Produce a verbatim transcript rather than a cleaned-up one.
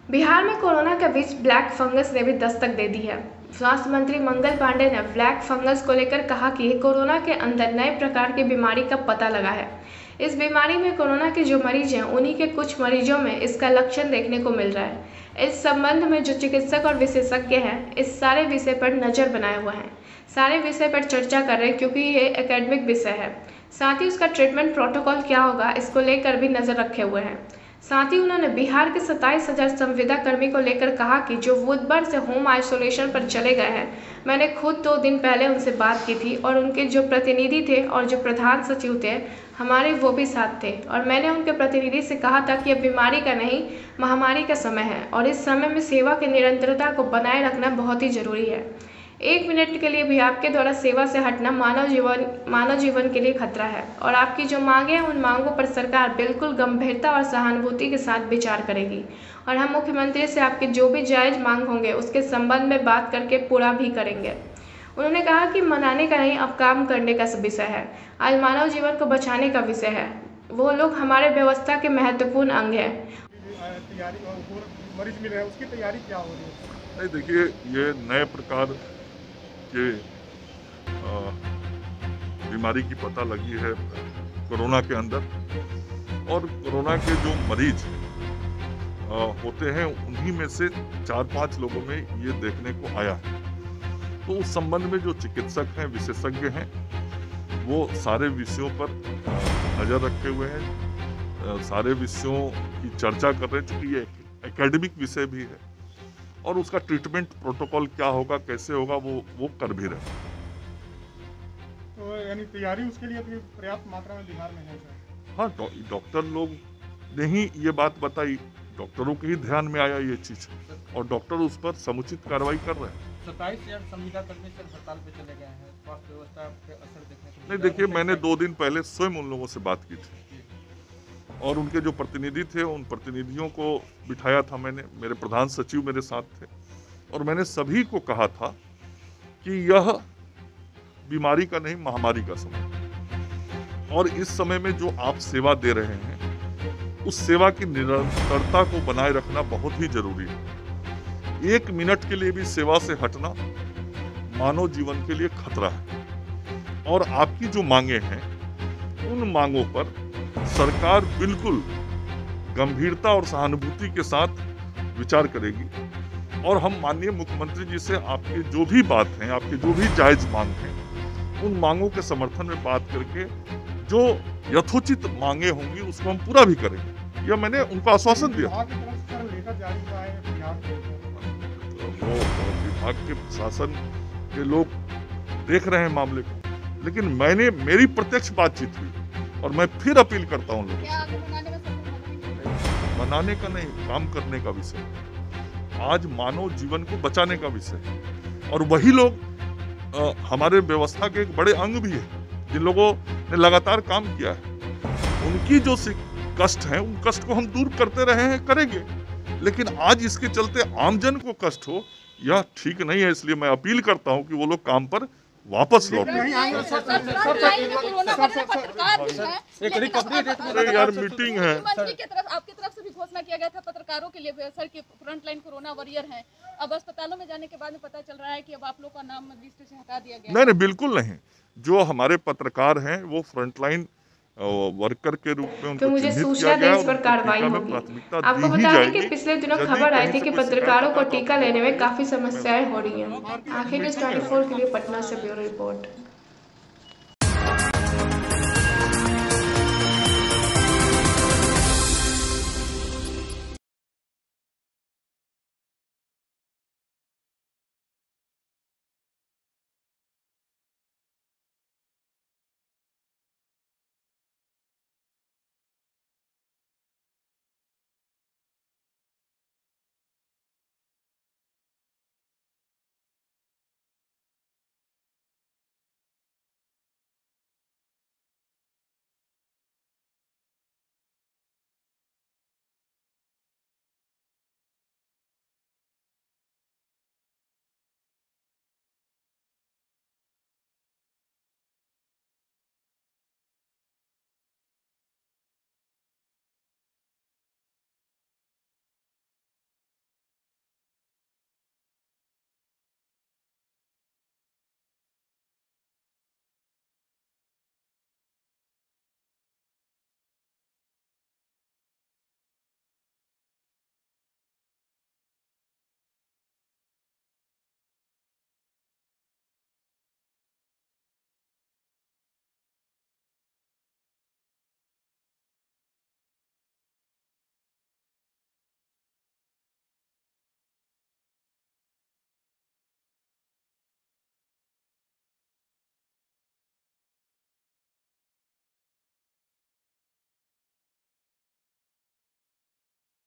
बिहार में कोरोना के बीच black fungus ने भी दस्तक दे दी है। स्वास्थ्य मंत्री मंगल पांडे ने ब्लैक फंगस को लेकर कहा कि कोरोना के अंदर नए प्रकार की बीमारी का पता लगा है। इस बीमारी में कोरोना के जो मरीज हैं उन्हीं के कुछ मरीजों में इसका लक्षण देखने को मिल रहा है। इस संबंध में जो चिकित्सक और विशेषज्ञ हैं इस सारे विषय पर नज़र बनाए हुए हैं, सारे विषय पर चर्चा कर रहे हैं, क्योंकि ये एकेडमिक विषय है। साथ ही उसका ट्रीटमेंट प्रोटोकॉल क्या होगा इसको लेकर भी नज़र रखे हुए हैं। साथ ही उन्होंने बिहार के सत्ताईस हजार संविदा कर्मी को लेकर कहा कि जो बुधवार से होम आइसोलेशन पर चले गए हैं, मैंने खुद दो दिन पहले उनसे बात की थी और उनके जो प्रतिनिधि थे और जो प्रधान सचिव थे हमारे, वो भी साथ थे और मैंने उनके प्रतिनिधि से कहा था कि यह बीमारी का नहीं, महामारी का समय है और इस समय में सेवा की निरंतरता को बनाए रखना बहुत ही जरूरी है। एक मिनट के लिए भी आपके द्वारा सेवा से हटना मानव जीवन मानव जीवन के लिए खतरा है और आपकी जो मांगे हैं उन मांगों पर सरकार बिल्कुल गंभीरता और सहानुभूति के साथ विचार करेगी और हम मुख्यमंत्री से आपके जो भी जायज़ मांग होंगे उसके संबंध में बात करके पूरा भी करेंगे। उन्होंने कहा कि मनाने का नहीं, अब काम करने का विषय है। आज मानव जीवन को बचाने का विषय है। वो लोग हमारे व्यवस्था के महत्वपूर्ण अंग हैं। मरीज मिल रहे हैं, उसकी तैयारी क्या हो रही है? नहीं, देखिए, ये नए प्रकार के बीमारी की पता लगी है कोरोना के अंदर और कोरोना के जो मरीज आ, होते हैं उन्हीं में से चार पांच लोगों में ये देखने को आया है। तो उस संबंध में जो चिकित्सक हैं, विशेषज्ञ हैं, वो सारे विषयों पर नज़र रखे हुए हैं, सारे विषयों की चर्चा कर रहे हैं, चूँकि ये एकेडमिक विषय भी है और उसका ट्रीटमेंट प्रोटोकॉल क्या होगा, कैसे होगा, वो वो कर भी रहे हैं। तो यानी तैयारी उसके लिए भी पर्याप्त मात्रा में बिहार में है सर? हाँ, डॉक्टर लोग ने ही ये बात बताई, डॉक्टरों के ही ध्यान में आया ये चीज़ और डॉक्टर उस पर समुचित कार्रवाई कर रहे हैं। सत्ताईस हजार संविदा कर्मी सर हड़ताल पे चले गए हैं, स्वास्थ्य व्यवस्था पे असर देखने को नहीं, देखिए, मैंने दो दिन पहले स्वयं उन लोगों से बात की थी और उनके जो प्रतिनिधि थे उन प्रतिनिधियों को बिठाया था मैंने, मेरे प्रधान सचिव मेरे साथ थे और मैंने सभी को कहा था कि यह बीमारी का नहीं, महामारी का समय और इस समय में जो आप सेवा दे रहे हैं उस सेवा की निरंतरता को बनाए रखना बहुत ही जरूरी है। एक मिनट के लिए भी सेवा से हटना मानव जीवन के लिए खतरा है और आपकी जो मांगे हैं उन मांगों पर सरकार बिल्कुल गंभीरता और सहानुभूति के साथ विचार करेगी और हम माननीय मुख्यमंत्री जी से आपके जो भी बात हैं, आपके जो भी जायज मांग हैं, उन मांगों के समर्थन में बात करके जो यथोचित मांगे होंगी उसको हम पूरा भी करेंगे। यह मैंने उनको आश्वासन दिया। वो विभाग के प्रशासन के लोग देख रहे हैं मामले को, लेकिन मैंने मेरी प्रत्यक्ष बातचीत हुई और मैं फिर अपील करता हूँ लोगों से, बनाने का नहीं, काम करने का विषय, आज मानव जीवन को बचाने का विषय है और वही लोग आ, हमारे व्यवस्था के एक बड़े अंग भी है जिन लोगों ने लगातार काम किया है। उनकी जो कष्ट है उन कष्ट को हम दूर करते रहे हैं, करेंगे, लेकिन आज इसके चलते आमजन को कष्ट हो यह ठीक नहीं है। इसलिए मैं अपील करता हूं कि वो लोग काम पर वापस लौटें। यार, मीटिंग है, आपकी तरफ से भी घोषणा किया गया था पत्रकारों के लिए सर के फ्रंटलाइन कोरोना वॉरियर हैं, अब अस्पतालों में जाने के बाद में पता चल रहा है कि अब आप लोग का नाम लिस्ट से हटा दिया गया। नहीं नहीं, बिल्कुल नहीं। जो हमारे पत्रकार हैं वो फ्रंटलाइन वर्कर के रूप में उनको तो मुझे सूचना दें इस पर कार्रवाई होगी। आपको बता दें कि पिछले दिनों खबर आई थी कि पत्रकारों को टीका लेने में काफी समस्याएं हो रही हैं। आखिर न्यूज़ चौबीस के लिए पटना से ब्यूरो रिपोर्ट।